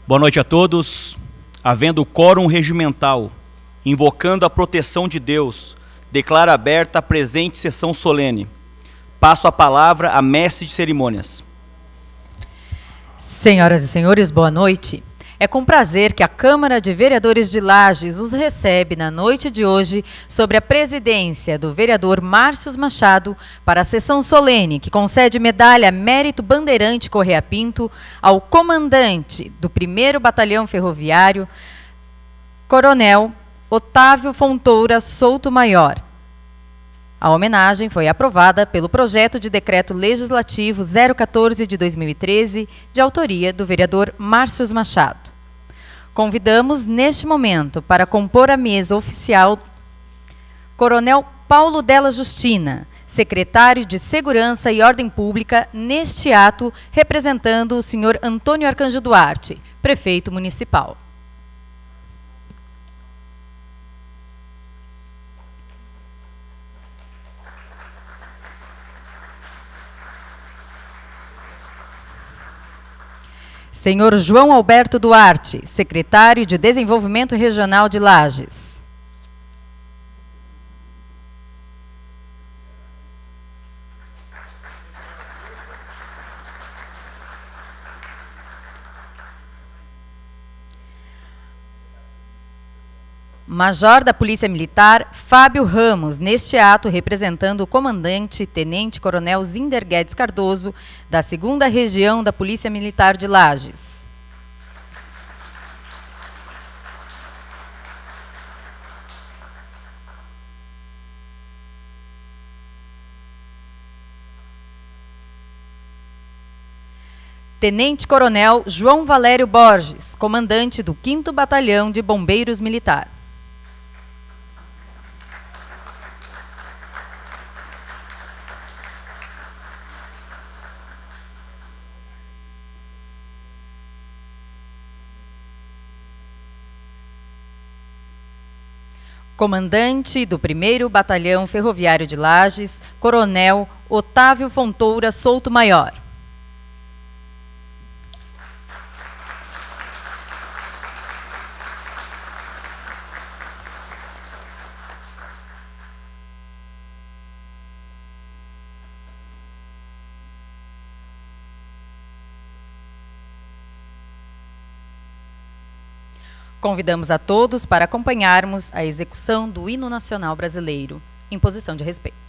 Boa noite a todos. Havendo quórum regimental, invocando a proteção de Deus, declaro aberta a presente sessão solene. Passo a palavra à mestre de cerimônias. Senhoras e senhores, boa noite. É com prazer que a Câmara de Vereadores de Lages os recebe na noite de hoje sob a presidência do vereador Márcio Machado para a sessão solene que concede medalha Mérito Bandeirante Correia Pinto ao comandante do 1º Batalhão Ferroviário, Coronel Otávio Fontoura Souto Maior. A homenagem foi aprovada pelo projeto de decreto legislativo 014 de 2013, de autoria do vereador Márcio Machado. Convidamos, neste momento, para compor a mesa oficial, Coronel Paulo Della Justina, secretário de Segurança e Ordem Pública, neste ato, representando o senhor Antônio Arcanjo Duarte, prefeito municipal. Senhor João Alberto Duarte, secretário de Desenvolvimento Regional de Lages. Major da Polícia Militar, Fábio Ramos, neste ato representando o comandante Tenente Coronel Zinder Guedes Cardoso, da 2ª Região da Polícia Militar de Lages. Tenente Coronel João Valério Borges, comandante do 5º Batalhão de Bombeiros Militar. Comandante do 1º Batalhão Ferroviário de Lages, Coronel Otávio Fontoura Souto Maior. Convidamos a todos para acompanharmos a execução do Hino Nacional Brasileiro, em posição de respeito.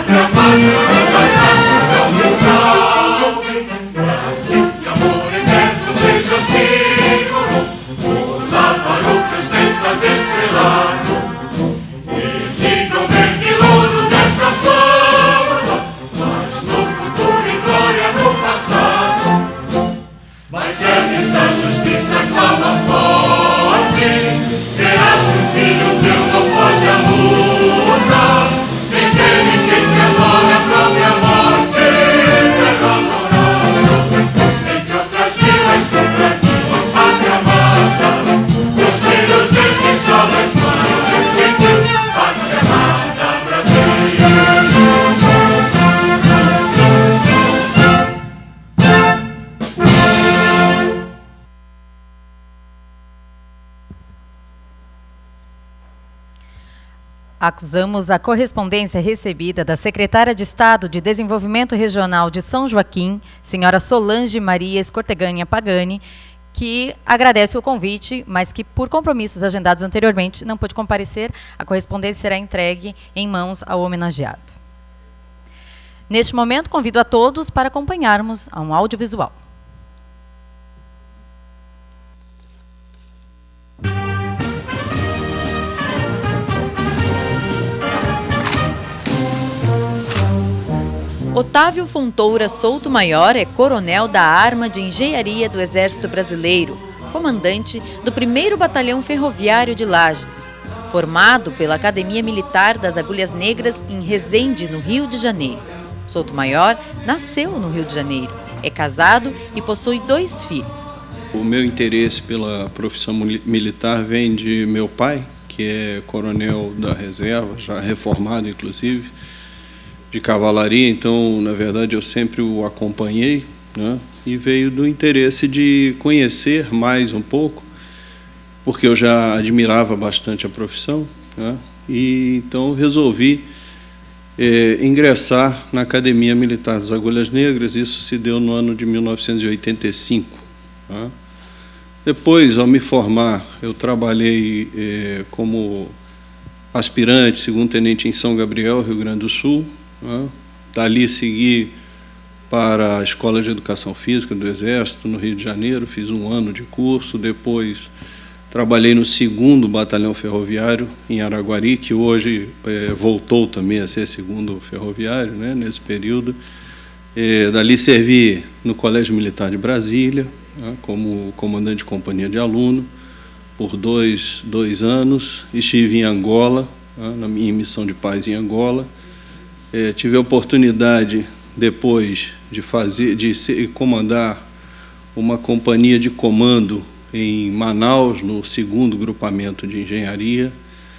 Acusamos a correspondência recebida da secretária de Estado de Desenvolvimento Regional de São Joaquim, senhora Solange Maria Escorteganha Pagani, que agradece o convite, mas que por compromissos agendados anteriormente não pôde comparecer. A correspondência será entregue em mãos ao homenageado. Neste momento, convido a todos para acompanharmos a um audiovisual. Otávio Fontoura Souto Maior é coronel da Arma de Engenharia do Exército Brasileiro, comandante do 1º Batalhão Ferroviário de Lages. Formado pela Academia Militar das Agulhas Negras em Resende, no Rio de Janeiro. Souto Maior nasceu no Rio de Janeiro, é casado e possui 2 filhos. O meu interesse pela profissão militar vem de meu pai, que é coronel da reserva, já reformado inclusive, de cavalaria. Então, na verdade, eu sempre o acompanhei, né? E veio do interesse de conhecer mais um pouco, porque eu já admirava bastante a profissão, né? E então resolvi ingressar na Academia Militar das Agulhas Negras. Isso se deu no ano de 1985. Né? Depois, ao me formar, eu trabalhei como aspirante, segundo-tenente em São Gabriel, Rio Grande do Sul. Dali segui para a Escola de Educação Física do Exército, no Rio de Janeiro, fiz 1 ano de curso. Depois trabalhei no 2º Batalhão Ferroviário, em Araguari, que hoje voltou também a ser 2º Ferroviário, né, nesse período. Dali servi no Colégio Militar de Brasília, né, como comandante de companhia de aluno, por dois anos. Estive em Angola, né, na minha missão de paz em Angola. Tive a oportunidade, depois, de comandar uma companhia de comando em Manaus, no 2º Grupamento de Engenharia.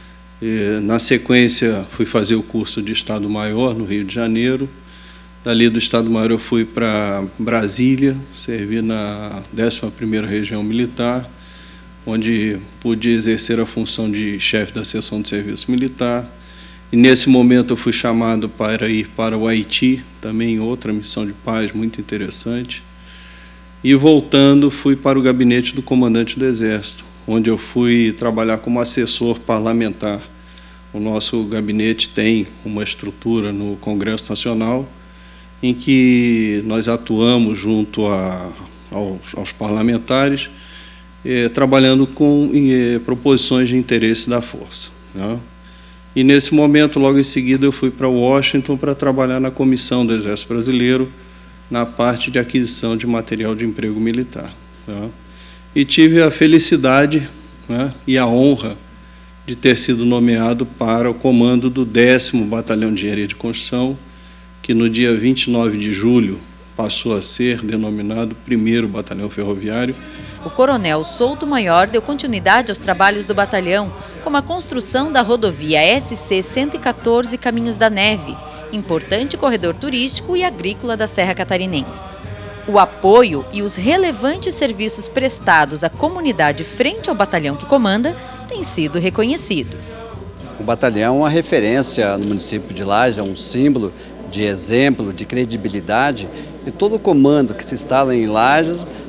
Na sequência, fui fazer o curso de Estado-Maior, no Rio de Janeiro. Dali do Estado-Maior, eu fui para Brasília, servi na 11ª Região Militar, onde pude exercer a função de chefe da seção de serviço militar. E nesse momento eu fui chamado para ir para o Haiti, também outra missão de paz muito interessante. E voltando, fui para o gabinete do comandante do Exército, onde eu fui trabalhar como assessor parlamentar. O nosso gabinete tem uma estrutura no Congresso Nacional, em que nós atuamos junto aos parlamentares, trabalhando com proposições de interesse da força, né? E nesse momento, logo em seguida, eu fui para Washington para trabalhar na comissão do Exército Brasileiro, na parte de aquisição de material de emprego militar, né? E tive a felicidade, né, e a honra de ter sido nomeado para o comando do 10º Batalhão de Engenharia de Construção, que no dia 29 de julho passou a ser denominado 1º Batalhão Ferroviário. O coronel Souto Maior deu continuidade aos trabalhos do batalhão, como a construção da rodovia SC-114 Caminhos da Neve, importante corredor turístico e agrícola da Serra Catarinense. O apoio e os relevantes serviços prestados à comunidade frente ao batalhão que comanda têm sido reconhecidos. O batalhão é uma referência no município de Lages, é um símbolo de exemplo, de credibilidade, e todo o comando que se instala em Lages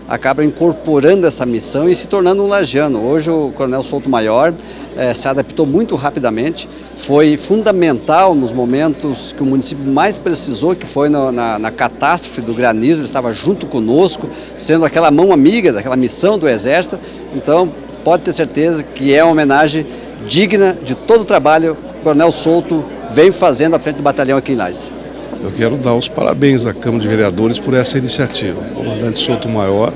acaba incorporando essa missão e se tornando um lagiano. Hoje o Coronel Souto Maior se adaptou muito rapidamente, foi fundamental nos momentos que o município mais precisou, que foi na catástrofe do granizo. Ele estava junto conosco, sendo aquela mão amiga daquela missão do Exército. Então pode ter certeza que é uma homenagem digna de todo o trabalho que o Coronel Souto vem fazendo à frente do batalhão aqui em Lages. Eu quero dar os parabéns à Câmara de Vereadores por essa iniciativa. O comandante Souto Maior,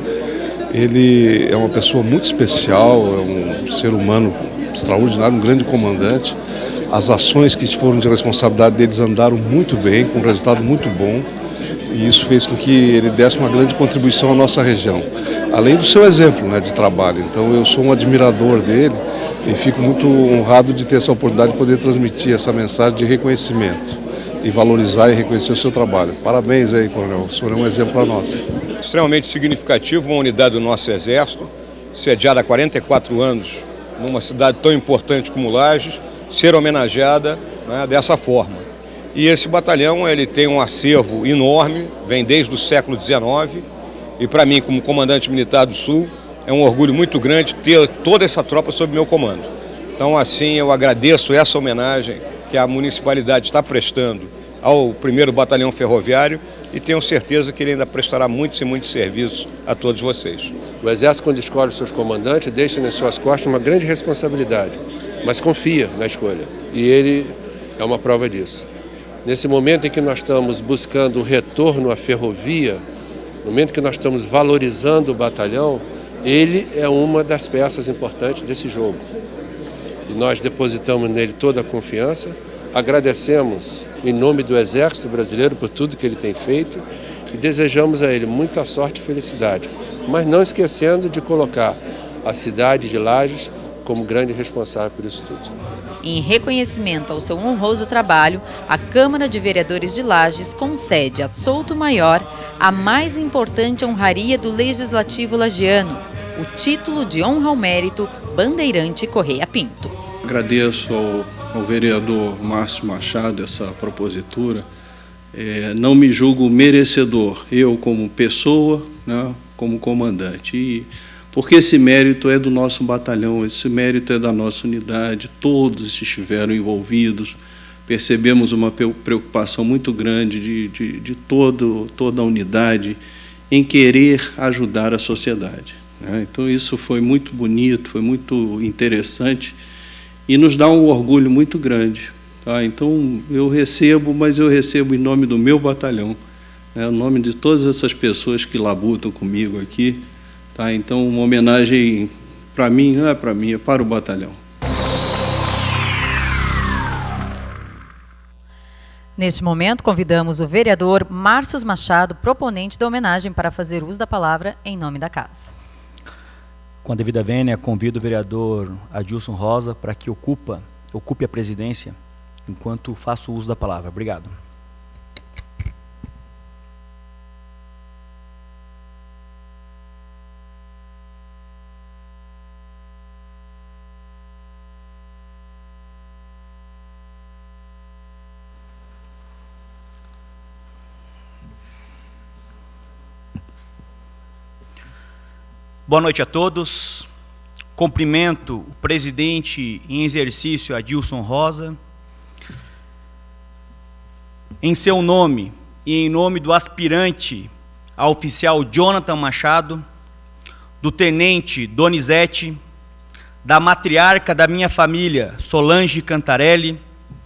ele é uma pessoa muito especial, é um ser humano extraordinário, um grande comandante. As ações que foram de responsabilidade deles andaram muito bem, com um resultado muito bom, e isso fez com que ele desse uma grande contribuição à nossa região, além do seu exemplo, né, de trabalho. Então eu sou um admirador dele e fico muito honrado de ter essa oportunidade de poder transmitir essa mensagem de reconhecimento e valorizar e reconhecer o seu trabalho. Parabéns aí, Coronel, o senhor é um exemplo para nós. Extremamente significativo uma unidade do nosso Exército, sediada há 44 anos, numa cidade tão importante como Lages, ser homenageada, né, dessa forma. E esse batalhão, ele tem um acervo enorme, vem desde o século XIX, e para mim, como comandante militar do Sul, é um orgulho muito grande ter toda essa tropa sob meu comando. Então, assim, eu agradeço essa homenagem que a municipalidade está prestando ao 1º Batalhão Ferroviário e tenho certeza que ele ainda prestará muitos e muitos serviços a todos vocês. O Exército, quando escolhe os seus comandantes, deixa nas suas costas uma grande responsabilidade, mas confia na escolha, e ele é uma prova disso. Nesse momento em que nós estamos buscando o retorno à ferrovia, no momento que nós estamos valorizando o batalhão, ele é uma das peças importantes desse jogo. E nós depositamos nele toda a confiança, agradecemos em nome do Exército Brasileiro por tudo que ele tem feito e desejamos a ele muita sorte e felicidade, mas não esquecendo de colocar a cidade de Lages como grande responsável por isso tudo. Em reconhecimento ao seu honroso trabalho, a Câmara de Vereadores de Lages concede a Souto Maior a mais importante honraria do Legislativo lagiano, o título de honra ao mérito Bandeirante Correia Pinto. Agradeço ao vereador Márcio Machado essa propositura. Não me julgo merecedor, eu como pessoa, né, como comandante, porque esse mérito é do nosso batalhão, esse mérito é da nossa unidade, todos estiveram envolvidos, percebemos uma preocupação muito grande de toda a unidade em querer ajudar a sociedade. Então isso foi muito bonito, foi muito interessante e nos dá um orgulho muito grande. Tá? Então eu recebo, mas eu recebo em nome do meu batalhão, né? Em nome de todas essas pessoas que labutam comigo aqui. Tá? Então uma homenagem para mim, não é para mim, é para o batalhão. Neste momento, convidamos o vereador Márcio Machado, proponente da homenagem, para fazer uso da palavra em nome da casa. Com a devida vênia, convido o vereador Adilson Rosa para que ocupe a presidência enquanto faço uso da palavra. Obrigado. Boa noite a todos. Cumprimento o presidente em exercício, Adilson Rosa. Em seu nome e em nome do aspirante a oficial Jonathan Machado, do tenente Donizete, da matriarca da minha família, Solange Cantarelli,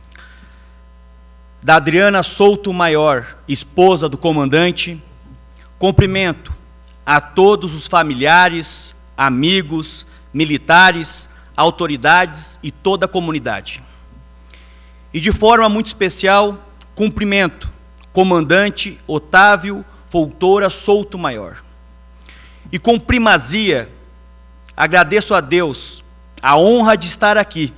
da Adriana Souto Maior, esposa do comandante, cumprimento a todos os familiares, amigos, militares, autoridades e toda a comunidade. E de forma muito especial, cumprimento comandante Otávio Voltora Souto Maior. E com primazia, agradeço a Deus a honra de estar aqui,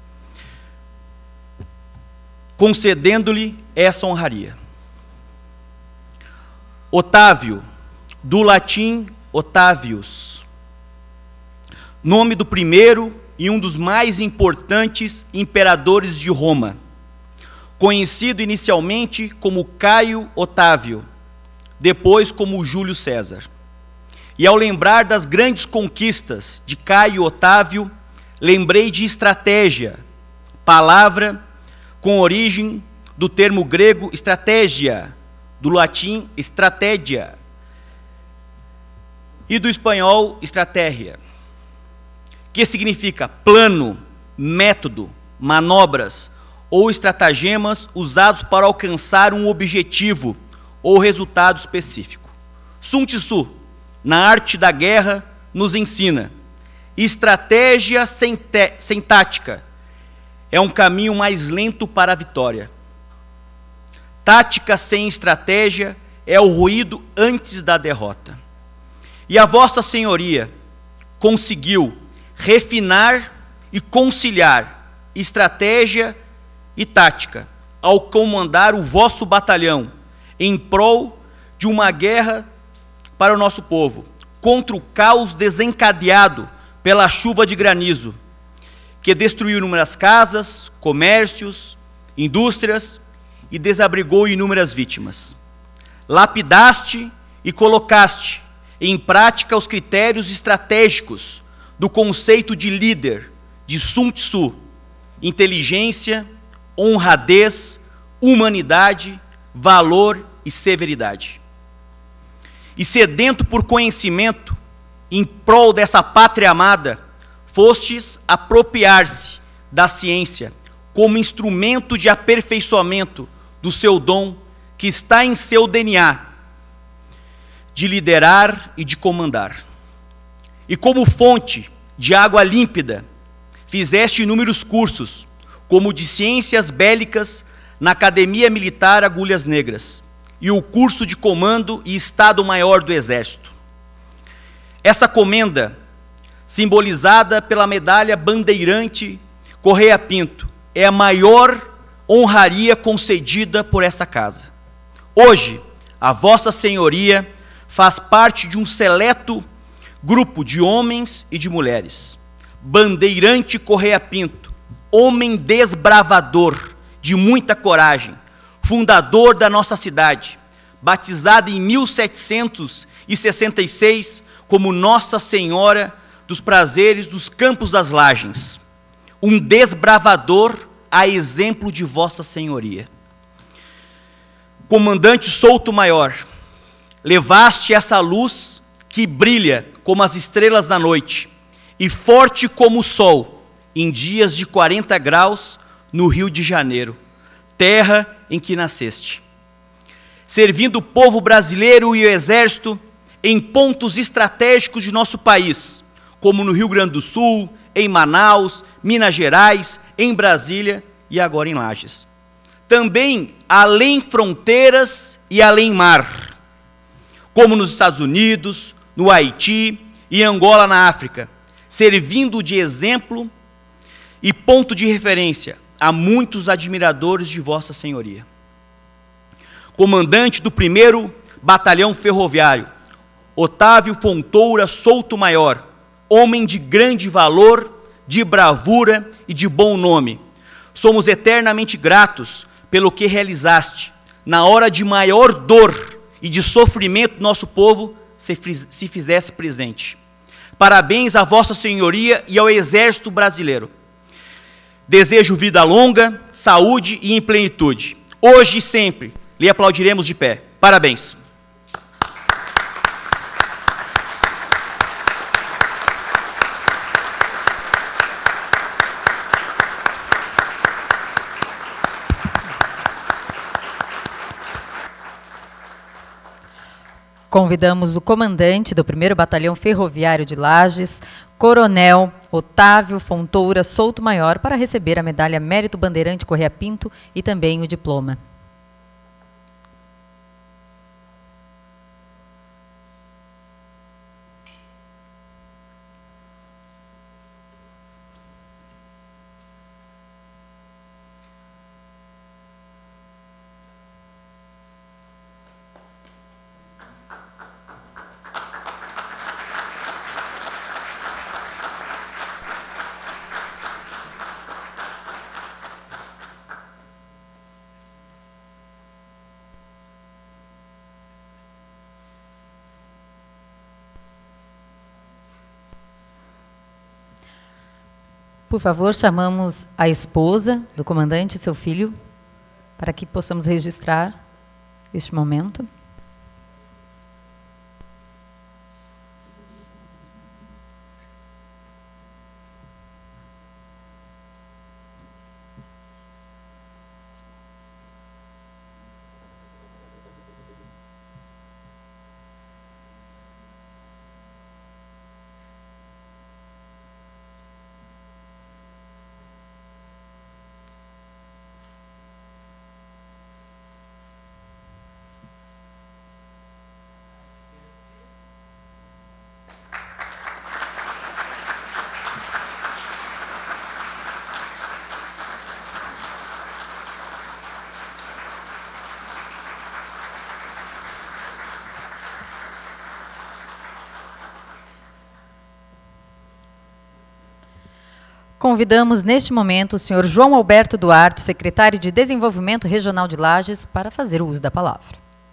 concedendo-lhe essa honraria. Otávio, do latim Otavius, nome do primeiro e um dos mais importantes imperadores de Roma, conhecido inicialmente como Caio Otávio, depois como Júlio César, E ao lembrar das grandes conquistas de Caio Otávio, lembrei de estratégia, palavra com origem do termo grego estratégia, do latim estratégia e do espanhol estratégia, que significa plano, método, manobras ou estratagemas usados para alcançar um objetivo ou resultado específico. Sun Tzu, na arte da guerra, nos ensina: estratégia sem tática é um caminho mais lento para a vitória. Tática sem estratégia é o ruído antes da derrota. E a Vossa Senhoria conseguiu refinar e conciliar estratégia e tática ao comandar o vosso batalhão em prol de uma guerra para o nosso povo, contra o caos desencadeado pela chuva de granizo, que destruiu inúmeras casas, comércios, indústrias e desabrigou inúmeras vítimas. Lapidaste e colocaste em prática os critérios estratégicos do conceito de líder de Sun Tzu: inteligência, honradez, humanidade, valor e severidade. E sedento por conhecimento, em prol dessa pátria amada, fostes apropriar-se da ciência como instrumento de aperfeiçoamento do seu dom que está em seu DNA, de liderar e de comandar. E como fonte de água límpida, fizeste inúmeros cursos, como de ciências bélicas na Academia Militar Agulhas Negras, e o curso de comando e Estado-Maior do Exército. Essa comenda, simbolizada pela medalha bandeirante Correia Pinto, é a maior honraria concedida por essa casa. Hoje, a Vossa Senhoria faz parte de um seleto grupo de homens e de mulheres. Bandeirante Correia Pinto, homem desbravador, de muita coragem, fundador da nossa cidade, batizada em 1766 como Nossa Senhora dos Prazeres dos Campos das Lagens, um desbravador a exemplo de Vossa Senhoria. Comandante Souto Maior, levaste essa luz que brilha como as estrelas da noite e forte como o sol em dias de 40 graus no Rio de Janeiro, terra em que nasceste, servindo o povo brasileiro e o Exército em pontos estratégicos de nosso país, como no Rio Grande do Sul, em Manaus, Minas Gerais, em Brasília e agora em Lages. Também além fronteiras e além mar, como nos Estados Unidos, no Haiti e Angola na África, servindo de exemplo e ponto de referência a muitos admiradores de Vossa Senhoria. Comandante do 1º Batalhão Ferroviário, Otávio Fontoura Souto Maior, homem de grande valor, de bravura e de bom nome, somos eternamente gratos pelo que realizaste, na hora de maior dor e de sofrimento do nosso povo, se fizesse presente. Parabéns a Vossa Senhoria e ao Exército Brasileiro. Desejo vida longa, saúde e em plenitude. Hoje e sempre lhe aplaudiremos de pé. Parabéns. Convidamos o comandante do 1º Batalhão Ferroviário de Lages, Coronel Otávio Fontoura Souto Maior, para receber a medalha Mérito Bandeirante Correia Pinto e também o diploma. Por favor, chamamos a esposa do comandante e seu filho para que possamos registrar este momento. Convidamos neste momento o senhor João Alberto Duarte, secretário de Desenvolvimento Regional de Lages, para fazer o uso da palavra.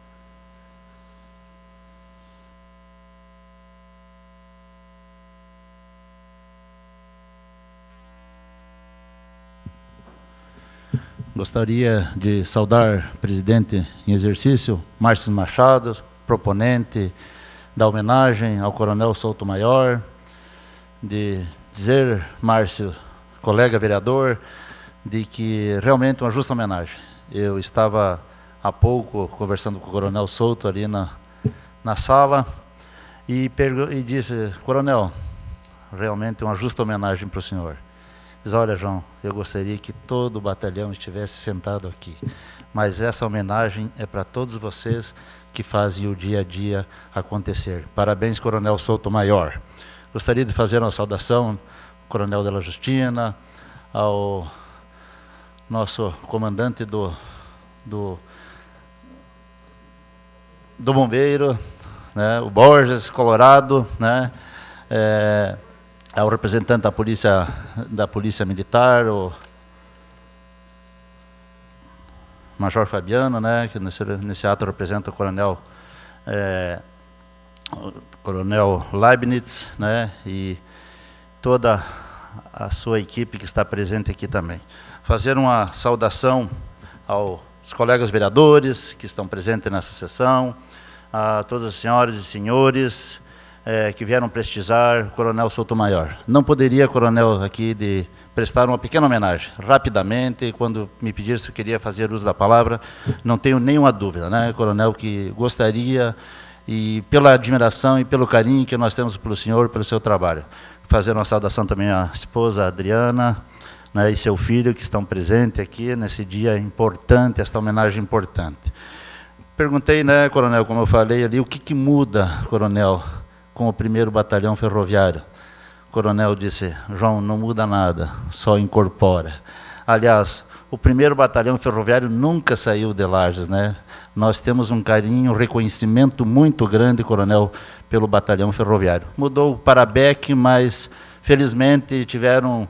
Gostaria de saudar o presidente em exercício, Márcio Machado, proponente da homenagem ao Coronel Souto Maior, de dizer, Márcio, colega vereador, de que realmente uma justa homenagem. Eu estava há pouco conversando com o Coronel Souto ali na sala e disse, Coronel, realmente uma justa homenagem para o senhor. Diz, olha, João, eu gostaria que todo o batalhão estivesse sentado aqui, mas essa homenagem é para todos vocês que fazem o dia a dia acontecer. Parabéns, Coronel Souto Maior. Gostaria de fazer uma saudação ao Coronel Della Justina, ao nosso comandante do bombeiro, né, o Borges, Colorado, né, ao representante da polícia militar, o Major Fabiano, né, que nesse ato representa o Coronel Leibniz, né, e toda a sua equipe que está presente aqui também. Fazer uma saudação aos colegas vereadores que estão presentes nessa sessão, a todas as senhoras e senhores que vieram prestigiar o Coronel Souto Maior. Não poderia, Coronel, aqui de prestar uma pequena homenagem, rapidamente, quando me pediram se eu queria fazer uso da palavra, não tenho nenhuma dúvida, né, Coronel, que gostaria, e pela admiração e pelo carinho que nós temos pelo senhor, pelo seu trabalho. Fazer uma saudação também à esposa Adriana, né, e seu filho, que estão presentes aqui nesse dia importante, esta homenagem importante. Perguntei, né, Coronel, como eu falei ali, o que muda, Coronel, com o 1º Batalhão Ferroviário? O Coronel disse, João, não muda nada, só incorpora. Aliás, o 1º Batalhão Ferroviário nunca saiu de Lages, né? Nós temos um carinho, um reconhecimento muito grande, Coronel, pelo Batalhão Ferroviário. Mudou o Parabec, mas felizmente tiveram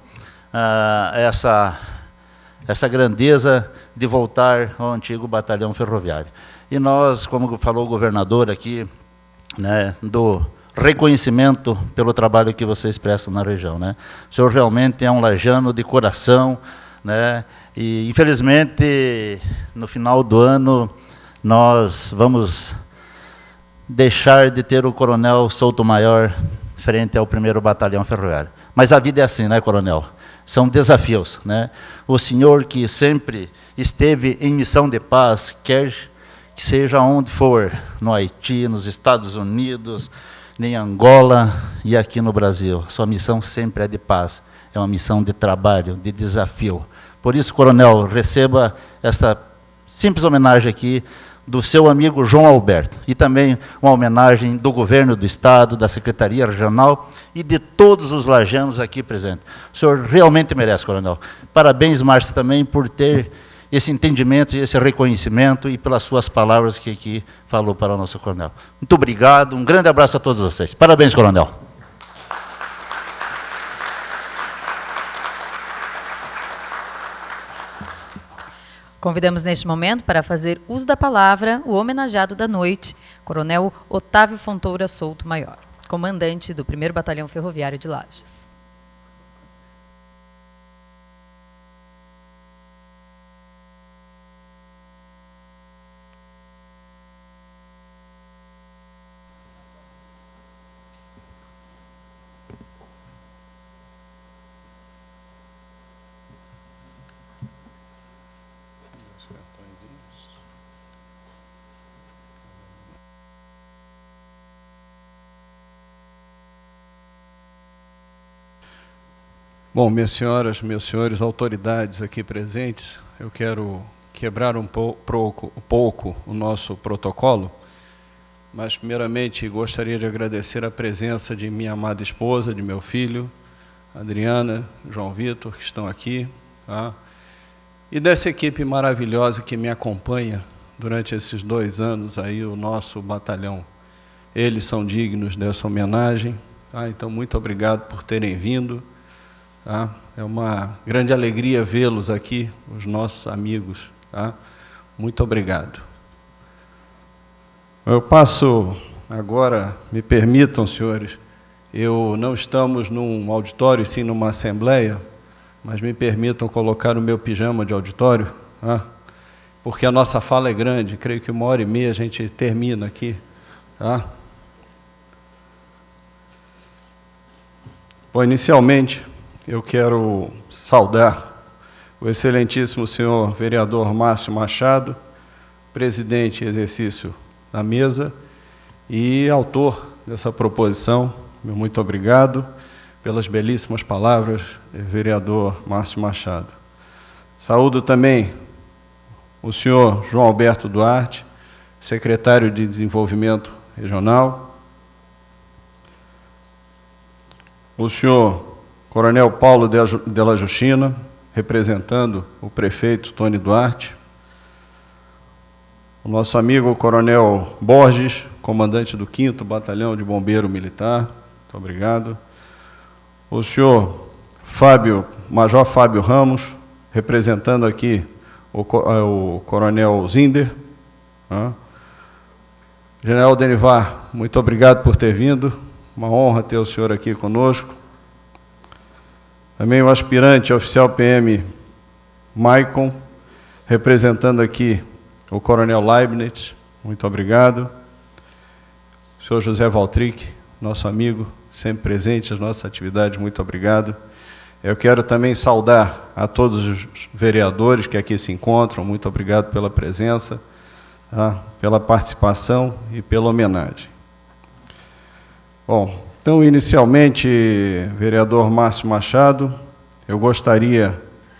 essa grandeza de voltar ao antigo Batalhão Ferroviário. E nós, como falou o governador aqui, né, do reconhecimento pelo trabalho que vocês prestam na região, né? O senhor realmente é um lajano de coração, né? E infelizmente no final do ano nós vamos deixar de ter o Coronel Souto Maior frente ao 1º Batalhão Ferroviário. Mas a vida é assim, né, Coronel? São desafios, né? O senhor que sempre esteve em missão de paz, quer que seja onde for, no Haiti, nos Estados Unidos, em Angola e aqui no Brasil. Sua missão sempre é de paz, é uma missão de trabalho, de desafio. Por isso, Coronel, receba esta simples homenagem aqui do seu amigo João Alberto, e também uma homenagem do governo do Estado, da Secretaria Regional e de todos os lajanos aqui presentes. O senhor realmente merece, Coronel. Parabéns, Márcio, também por ter esse entendimento e esse reconhecimento e pelas suas palavras que aqui falou para o nosso Coronel. Muito obrigado, um grande abraço a todos vocês. Parabéns, Coronel. Convidamos neste momento para fazer uso da palavra o homenageado da noite, Coronel Otávio Fontoura Souto Maior, comandante do 1º Batalhão Ferroviário de Lages. Bom, minhas senhoras, meus senhores, autoridades aqui presentes, eu quero quebrar um pouco o nosso protocolo, mas primeiramente gostaria de agradecer a presença de minha amada esposa, de meu filho, Adriana, João Vitor, que estão aqui, tá? E dessa equipe maravilhosa que me acompanha durante esses 2 anos aí, o nosso batalhão. Eles são dignos dessa homenagem, tá? Então, muito obrigado por terem vindo. Tá? É uma grande alegria vê-los aqui, os nossos amigos. Tá? Muito obrigado. Eu passo agora, me permitam, senhores, não estamos num auditório, sim numa assembleia, mas me permitam colocar o meu pijama de auditório, tá? Porque a nossa fala é grande, creio que 1h30 a gente termina aqui. Tá? Bom, inicialmente, eu quero saudar o excelentíssimo senhor vereador Márcio Machado, presidente em exercício da mesa e autor dessa proposição. Meu muito obrigado pelas belíssimas palavras, vereador Márcio Machado. Saúdo também o senhor João Alberto Duarte, secretário de Desenvolvimento Regional, o senhor Coronel Paulo Della Justina, representando o prefeito Tony Duarte, o nosso amigo Coronel Borges, comandante do 5º Batalhão de Bombeiro Militar, muito obrigado, o senhor Major Fábio Ramos, representando aqui o Coronel Zinder, tá? General Denivar, muito obrigado por ter vindo, uma honra ter o senhor aqui conosco. Também o aspirante oficial PM Maicon, representando aqui o Coronel Leibniz, muito obrigado. O senhor José Valtric, nosso amigo, sempre presente nas nossas atividades, muito obrigado. Eu quero também saudar a todos os vereadores que aqui se encontram, muito obrigado pela presença, tá? Pela participação e pela homenagem. Bom, então, inicialmente, vereador Márcio Machado, eu gostaria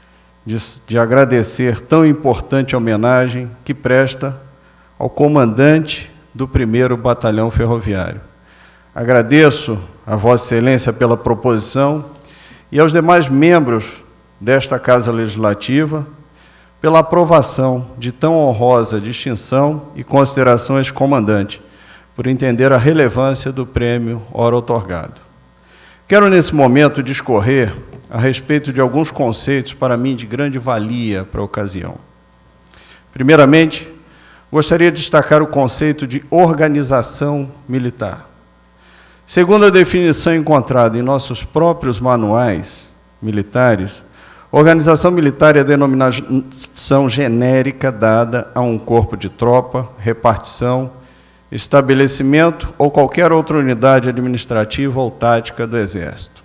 de agradecer tão importante homenagem que presta ao comandante do 1º Batalhão Ferroviário. Agradeço a Vossa Excelência pela proposição e aos demais membros desta Casa Legislativa pela aprovação de tão honrosa distinção e consideração a este comandante, por entender a relevância do prêmio ora outorgado. Quero, nesse momento, discorrer a respeito de alguns conceitos, para mim, de grande valia para a ocasião. Primeiramente, gostaria de destacar o conceito de organização militar. Segundo a definição encontrada em nossos próprios manuais militares, organização militar é a denominação genérica dada a um corpo de tropa, repartição, estabelecimento ou qualquer outra unidade administrativa ou tática do Exército.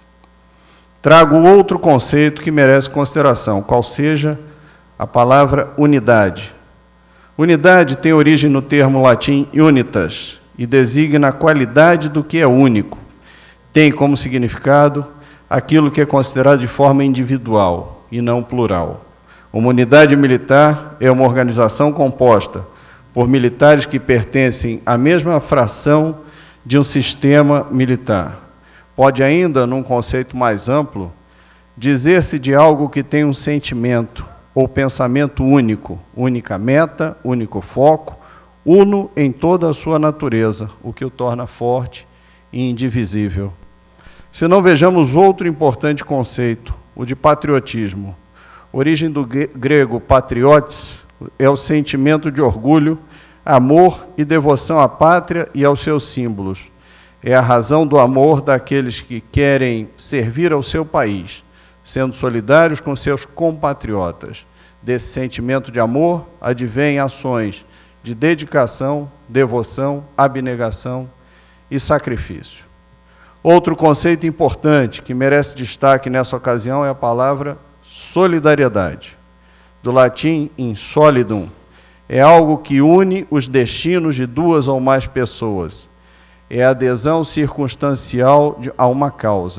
Trago outro conceito que merece consideração, qual seja a palavra unidade. Unidade tem origem no termo latim unitas e designa a qualidade do que é único. Tem como significado aquilo que é considerado de forma individual e não plural. Uma unidade militar é uma organização composta por militares que pertencem à mesma fração de um sistema militar. Pode ainda, num conceito mais amplo, dizer-se de algo que tem um sentimento ou pensamento único, única meta, único foco, uno em toda a sua natureza, o que o torna forte e indivisível. Se não vejamos outro importante conceito, o de patriotismo. Origem do grego patriotes é o sentimento de orgulho, amor e devoção à pátria e aos seus símbolos. É a razão do amor daqueles que querem servir ao seu país, sendo solidários com seus compatriotas. Desse sentimento de amor advêm ações de dedicação, devoção, abnegação e sacrifício. Outro conceito importante que merece destaque nessa ocasião é a palavra solidariedade. Do latim insolidum, é algo que une os destinos de 2 ou mais pessoas. É a adesão circunstancial a uma causa.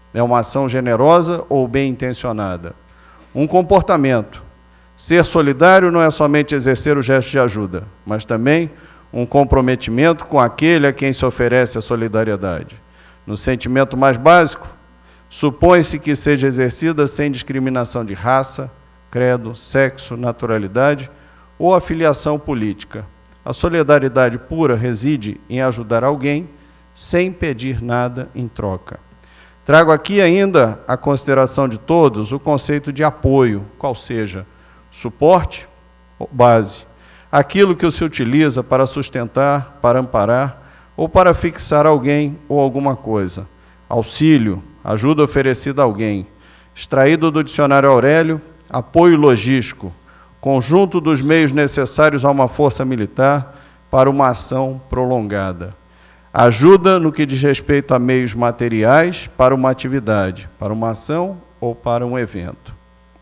É uma ação generosa ou bem-intencionada? Um comportamento. Ser solidário não é somente exercer o gesto de ajuda, mas também um comprometimento com aquele a quem se oferece a solidariedade. No sentimento mais básico, supõe-se que seja exercida sem discriminação de raça, credo, sexo, naturalidade ou afiliação política. A solidariedade pura reside em ajudar alguém sem pedir nada em troca. Trago aqui ainda à consideração de todos o conceito de apoio, qual seja suporte ou base, aquilo que se utiliza para sustentar, para amparar ou para fixar alguém ou alguma coisa. Auxílio, ajuda oferecida a alguém. Extraído do dicionário Aurélio, apoio logístico, conjunto dos meios necessários a uma força militar para uma ação prolongada. Ajuda no que diz respeito a meios materiais para uma atividade, para uma ação ou para um evento.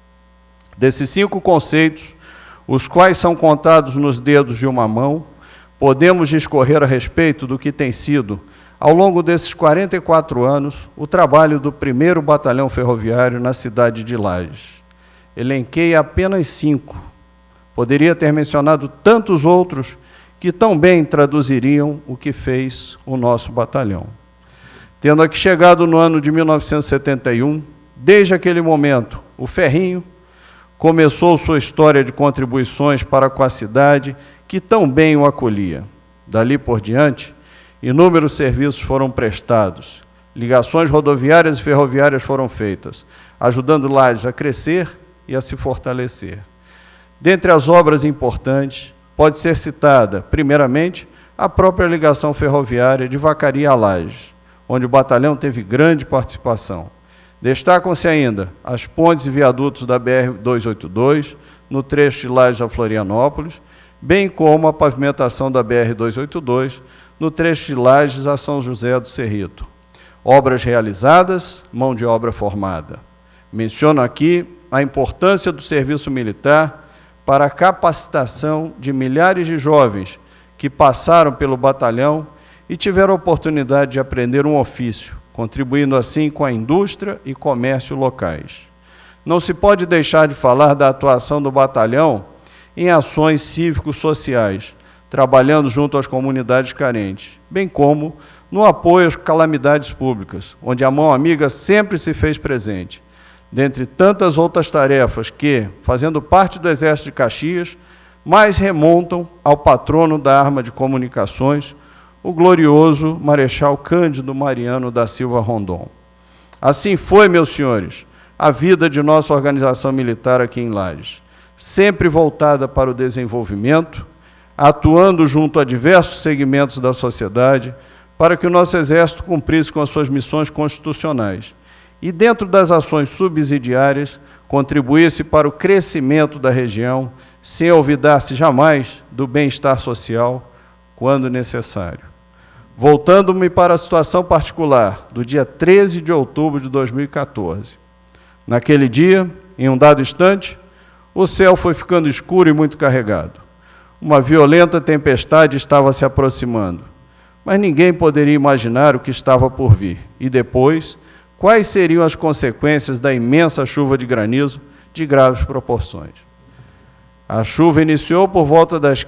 Desses 5 conceitos, os quais são contados nos dedos de uma mão, podemos discorrer a respeito do que tem sido, ao longo desses 44 anos, o trabalho do 1º Batalhão Ferroviário na cidade de Lages. Elenquei apenas 5. Poderia ter mencionado tantos outros que tão bem traduziriam o que fez o nosso batalhão. Tendo aqui chegado no ano de 1971, desde aquele momento, o Ferrinho começou sua história de contribuições para com a cidade, que tão bem o acolhia. Dali por diante, inúmeros serviços foram prestados, ligações rodoviárias e ferroviárias foram feitas, ajudando Lages a crescer e a se fortalecer. Dentre as obras importantes, pode ser citada, primeiramente, a própria ligação ferroviária de Vacaria a Lages, onde o batalhão teve grande participação. Destacam-se ainda as pontes e viadutos da BR-282, no trecho de Lages a Florianópolis, bem como a pavimentação da BR-282, no trecho de Lages a São José do Cerrito. Obras realizadas, mão de obra formada. Menciono aqui a importância do serviço militar para a capacitação de milhares de jovens que passaram pelo batalhão e tiveram a oportunidade de aprender um ofício, contribuindo assim com a indústria e comércio locais. Não se pode deixar de falar da atuação do batalhão em ações cívico-sociais, trabalhando junto às comunidades carentes, bem como no apoio às calamidades públicas, onde a mão amiga sempre se fez presente. Dentre tantas outras tarefas que, fazendo parte do Exército de Caxias, mais remontam ao patrono da arma de comunicações, o glorioso Marechal Cândido Mariano da Silva Rondon. Assim foi, meus senhores, a vida de nossa organização militar aqui em Lages, sempre voltada para o desenvolvimento, atuando junto a diversos segmentos da sociedade, para que o nosso Exército cumprisse com as suas missões constitucionais e, dentro das ações subsidiárias, contribuísse para o crescimento da região, sem olvidar-se jamais do bem-estar social, quando necessário. Voltando-me para a situação particular do dia 13 de outubro de 2014. Naquele dia, em um dado instante, o céu foi ficando escuro e muito carregado. Uma violenta tempestade estava se aproximando, mas ninguém poderia imaginar o que estava por vir. E depois, quais seriam as consequências da imensa chuva de granizo de graves proporções. A chuva iniciou por volta das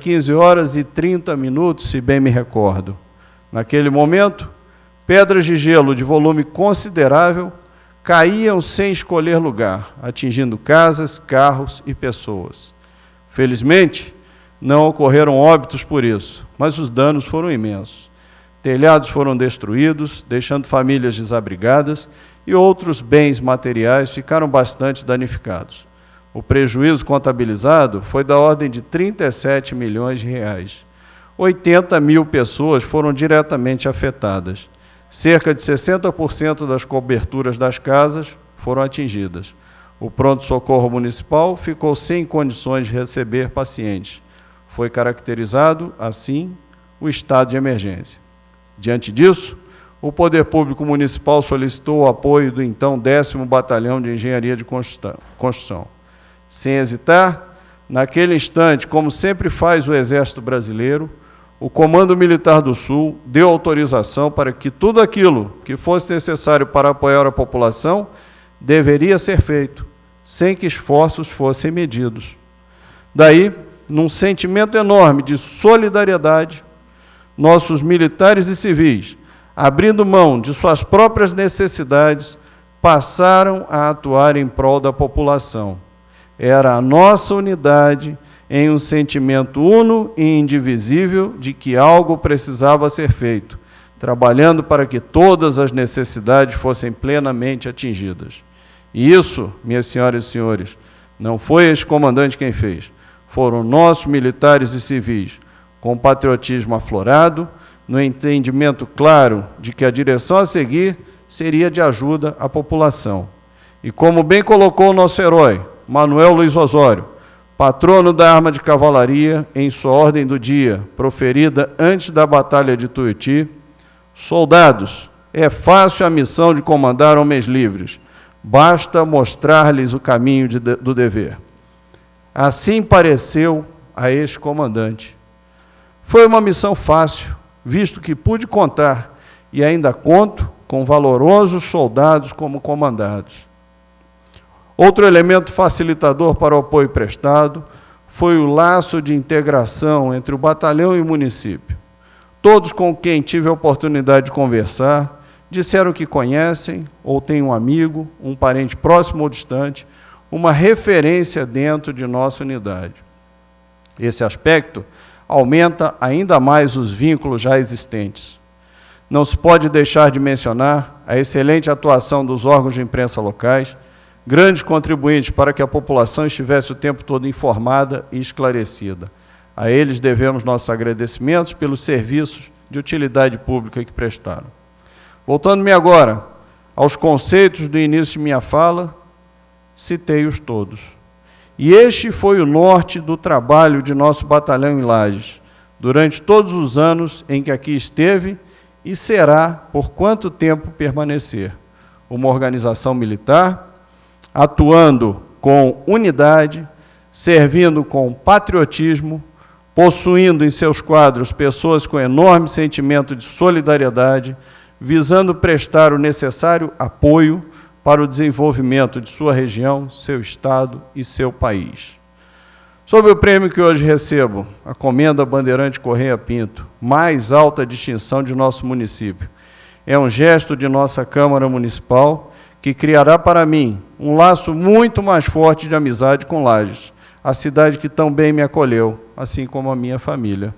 15h30, se bem me recordo. Naquele momento, pedras de gelo de volume considerável caíam sem escolher lugar, atingindo casas, carros e pessoas. Felizmente, não ocorreram óbitos por isso, mas os danos foram imensos. Telhados foram destruídos, deixando famílias desabrigadas, e outros bens materiais ficaram bastante danificados. O prejuízo contabilizado foi da ordem de 37 milhões de reais. 80 mil pessoas foram diretamente afetadas. Cerca de 60% das coberturas das casas foram atingidas. O pronto-socorro municipal ficou sem condições de receber pacientes. Foi caracterizado, assim, o estado de emergência. Diante disso, o Poder Público Municipal solicitou o apoio do então 10º Batalhão de Engenharia de Construção. Sem hesitar, naquele instante, como sempre faz o Exército Brasileiro, o Comando Militar do Sul deu autorização para que tudo aquilo que fosse necessário para apoiar a população deveria ser feito, sem que esforços fossem medidos. Daí, num sentimento enorme de solidariedade, nossos militares e civis, abrindo mão de suas próprias necessidades, passaram a atuar em prol da população. Era a nossa unidade em um sentimento uno e indivisível de que algo precisava ser feito, trabalhando para que todas as necessidades fossem plenamente atingidas. E isso, minhas senhoras e senhores, não foi esse comandante quem fez, foram nossos militares e civis, com patriotismo aflorado, no entendimento claro de que a direção a seguir seria de ajuda à população. E como bem colocou o nosso herói, Manuel Luiz Osório, patrono da arma de cavalaria, em sua ordem do dia, proferida antes da Batalha de Tuiuti: soldados, é fácil a missão de comandar homens livres, basta mostrar-lhes o caminho do dever. Assim pareceu a ex-comandante. Foi uma missão fácil, visto que pude contar, e ainda conto, com valorosos soldados como comandados. Outro elemento facilitador para o apoio prestado foi o laço de integração entre o batalhão e o município. Todos com quem tive a oportunidade de conversar disseram que conhecem ou têm um amigo, um parente próximo ou distante, uma referência dentro de nossa unidade. Esse aspecto aumenta ainda mais os vínculos já existentes. Não se pode deixar de mencionar a excelente atuação dos órgãos de imprensa locais, grandes contribuintes para que a população estivesse o tempo todo informada e esclarecida. A eles devemos nossos agradecimentos pelos serviços de utilidade pública que prestaram. Voltando-me agora aos conceitos do início de minha fala, citei-os todos. E este foi o norte do trabalho de nosso batalhão em Lages, durante todos os anos em que aqui esteve e será por quanto tempo permanecer. Uma organização militar, atuando com unidade, servindo com patriotismo, possuindo em seus quadros pessoas com enorme sentimento de solidariedade, visando prestar o necessário apoio para o desenvolvimento de sua região, seu estado e seu país. Sob o prêmio que hoje recebo, a Comenda Bandeirante Correia Pinto, mais alta distinção de nosso município, é um gesto de nossa Câmara Municipal que criará para mim um laço muito mais forte de amizade com Lages, a cidade que tão bem me acolheu, assim como a minha família.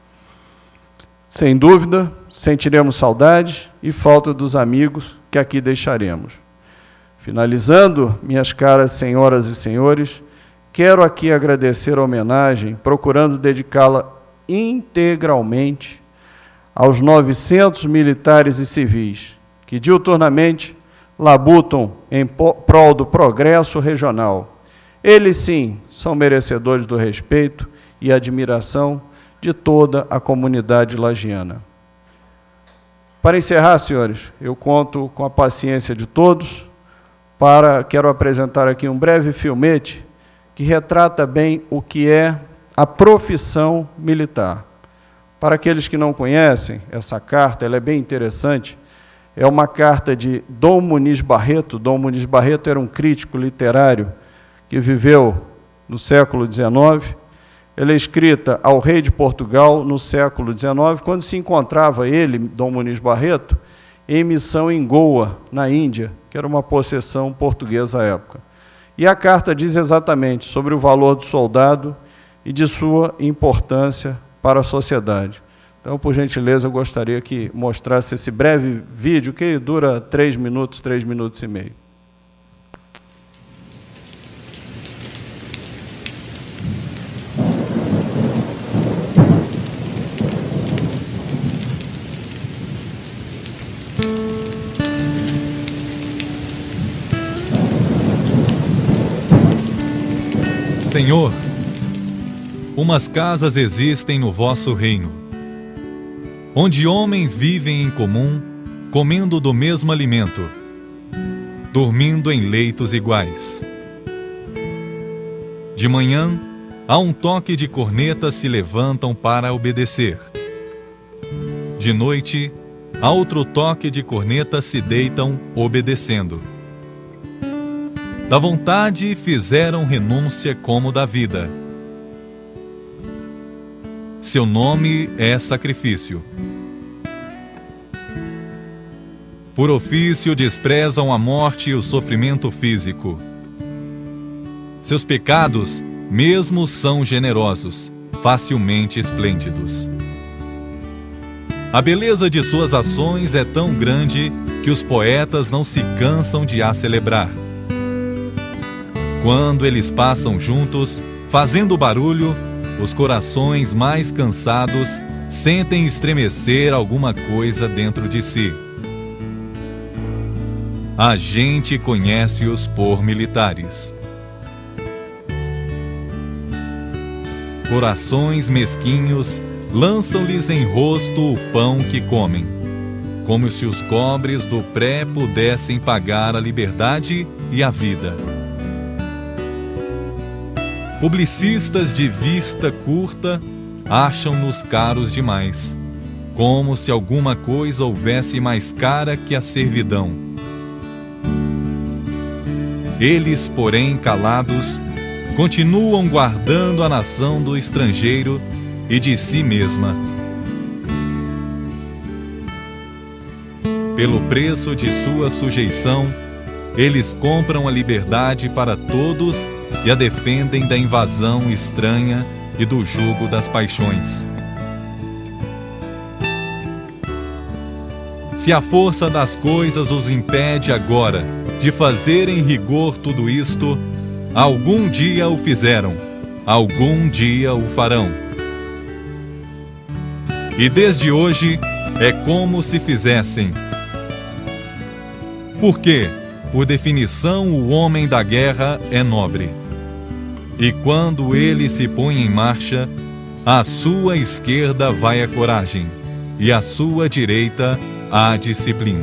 Sem dúvida, sentiremos saudades e falta dos amigos que aqui deixaremos. Finalizando, minhas caras senhoras e senhores, quero aqui agradecer a homenagem, procurando dedicá-la integralmente aos 900 militares e civis que diuturnamente labutam em prol do progresso regional. Eles, sim, são merecedores do respeito e admiração de toda a comunidade lagiana. Para encerrar, senhores, eu conto com a paciência de todos. Quero apresentar aqui um breve filmete que retrata bem o que é a profissão militar. Para aqueles que não conhecem, essa carta ela é bem interessante. É uma carta de Dom Muniz Barreto. Dom Muniz Barreto era um crítico literário que viveu no século XIX. Ela é escrita ao rei de Portugal no século XIX, quando se encontrava ele, Dom Muniz Barreto, em missão em Goa, na Índia, que era uma possessão portuguesa à época. E a carta diz exatamente sobre o valor do soldado e de sua importância para a sociedade. Então, por gentileza, eu gostaria que mostrasse esse breve vídeo, que dura 3 minutos e meio. Senhor, umas casas existem no vosso reino, onde homens vivem em comum, comendo do mesmo alimento, dormindo em leitos iguais. De manhã, a um toque de cornetas se levantam para obedecer, De noite, a outro toque de corneta se deitam obedecendo. Da vontade fizeram renúncia como da vida. Seu nome é sacrifício. Por ofício desprezam a morte e o sofrimento físico. Seus pecados mesmo são generosos, facilmente esplêndidos. A beleza de suas ações é tão grande que os poetas não se cansam de a celebrar. Quando eles passam juntos, fazendo barulho, os corações mais cansados sentem estremecer alguma coisa dentro de si. A gente conhece-os por militares. Corações mesquinhos lançam-lhes em rosto o pão que comem, como se os cobres do pré pudessem pagar a liberdade e a vida. Publicistas de vista curta acham-nos caros demais, como se alguma coisa houvesse mais cara que a servidão. Eles, porém, calados, continuam guardando a nação do estrangeiro e de si mesma. Pelo preço de sua sujeição, eles compram a liberdade para todos e a defendem da invasão estranha e do jugo das paixões. Se a força das coisas os impede agora de fazer em rigor tudo isto, algum dia o fizeram, algum dia o farão. E desde hoje é como se fizessem. Por quê? Por definição, o homem da guerra é nobre. E quando ele se põe em marcha, à sua esquerda vai a coragem, e à sua direita a disciplina.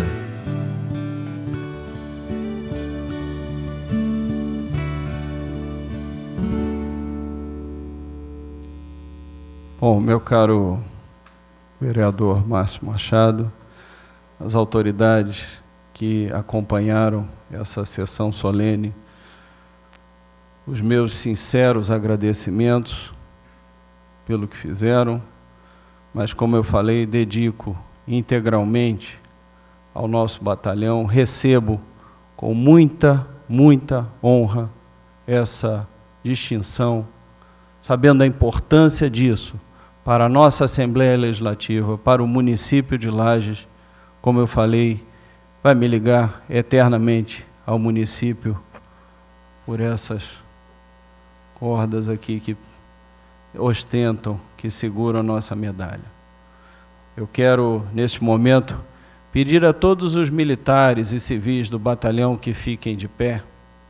Bom, meu caro vereador Márcio Machado, as autoridades que acompanharam essa sessão solene, os meus sinceros agradecimentos pelo que fizeram, mas, como eu falei, dedico integralmente ao nosso batalhão, recebo com muita honra essa distinção, sabendo da importância disso para a nossa Assembleia Legislativa, para o município de Lages. Como eu falei, vai me ligar eternamente ao município por essas cordas aqui que ostentam, que seguram a nossa medalha. Eu quero, neste momento, pedir a todos os militares e civis do batalhão que fiquem de pé.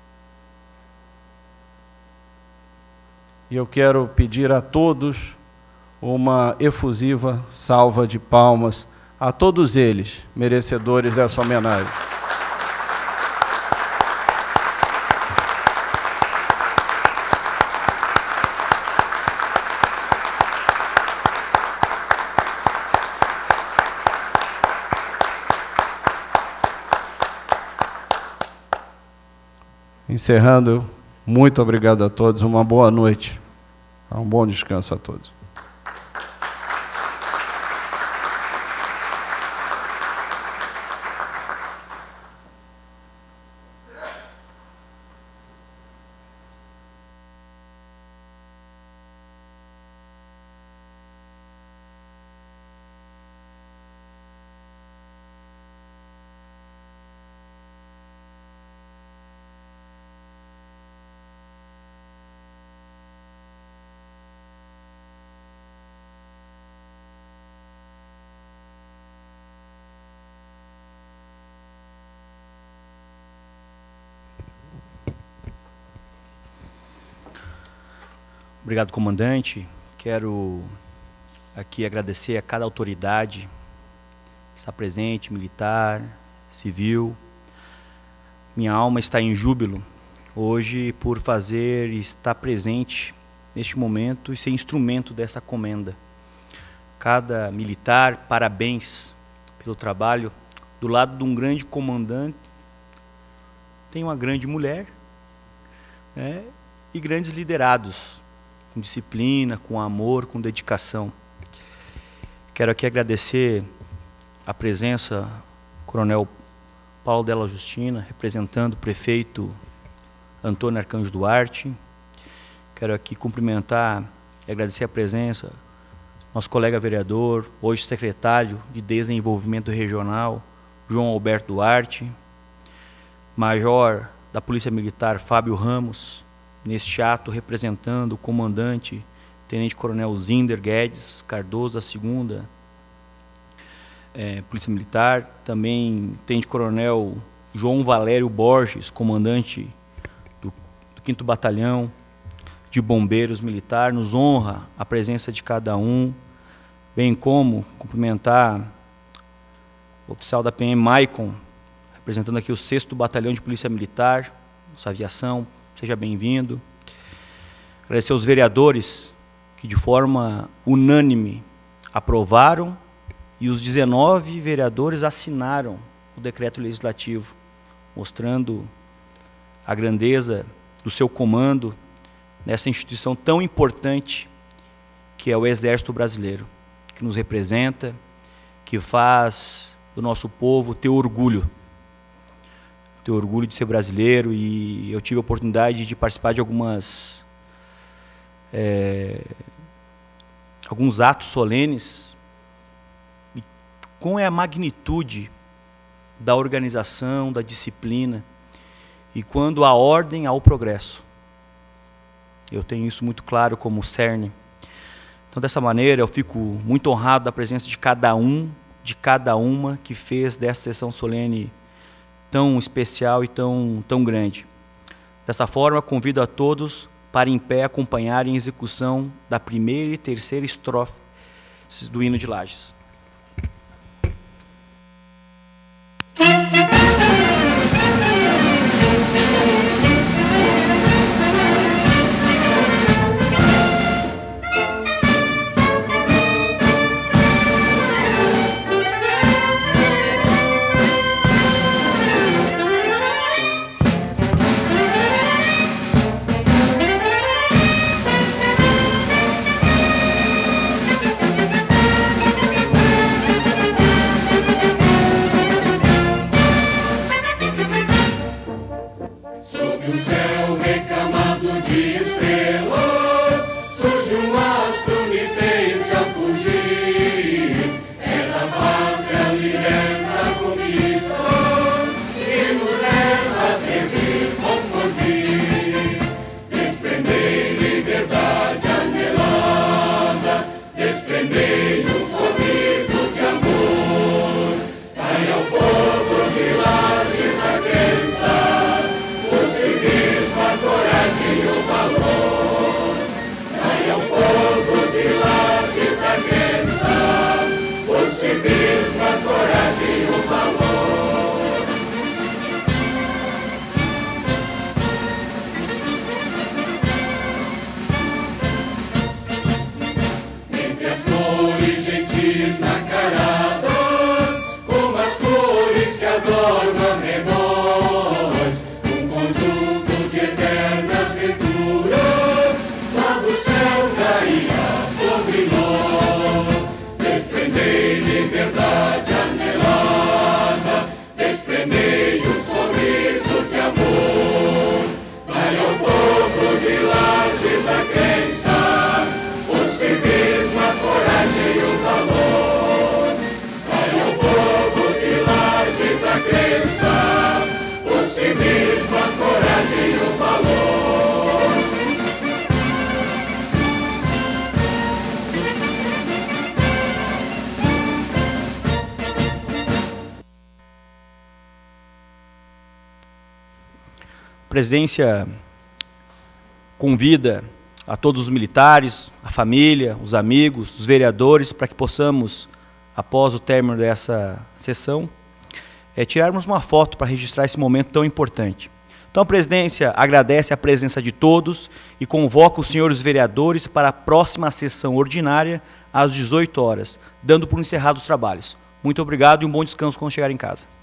E eu quero pedir a todos uma efusiva salva de palmas, a todos eles, merecedores dessa homenagem. Encerrando, muito obrigado a todos, uma boa noite, um bom descanso a todos. Obrigado, comandante. Quero aqui agradecer a cada autoridade que está presente, militar, civil. Minha alma está em júbilo hoje por estar presente neste momento e ser instrumento dessa comenda. cada militar, parabéns pelo trabalho. Do lado de um grande comandante, tem uma grande mulher, né, e grandes liderados, com disciplina, com amor, com dedicação. Quero aqui agradecer a presença do Coronel Paulo Della Justina, representando o prefeito Antônio Arcanjo Duarte. Quero aqui cumprimentar e agradecer a presença do nosso colega vereador, hoje secretário de Desenvolvimento Regional, João Alberto Duarte, Major da Polícia Militar Fábio Ramos, neste ato representando o comandante Tenente Coronel Zinder Guedes Cardoso da 2ª Polícia Militar, também Tenente Coronel João Valério Borges, comandante do 5º Batalhão de Bombeiros Militar. Nos honra a presença de cada um, bem como cumprimentar o oficial da PM Maicon, representando aqui o 6º Batalhão de Polícia Militar, nossa aviação, seja bem-vindo. Agradecer aos vereadores que de forma unânime aprovaram e os 19 vereadores assinaram o decreto legislativo, mostrando a grandeza do seu comando nessa instituição tão importante que é o Exército Brasileiro, que nos representa, que faz do nosso povo ter orgulho de ser brasileiro. E eu tive a oportunidade de participar de alguns atos solenes, e com a magnitude da organização, da disciplina, e quando há ordem, há o progresso. Eu tenho isso muito claro como cerne. Então, dessa maneira, eu fico muito honrado da presença de cada um, de cada uma que fez dessa sessão solene tão especial e tão grande. Dessa forma, convido a todos para em pé acompanharem a execução da 1ª e 3ª estrofe do hino de Lages. A presidência convida a todos os militares, a família, os amigos, os vereadores, para que possamos, após o término dessa sessão, tirarmos uma foto para registrar esse momento tão importante. Então, Então a presidência agradece a presença de todos e convoca os senhores vereadores para a próxima sessão ordinária às 18 horas, dando por encerrados os trabalhos. Muito obrigado e um bom descanso quando chegar em casa.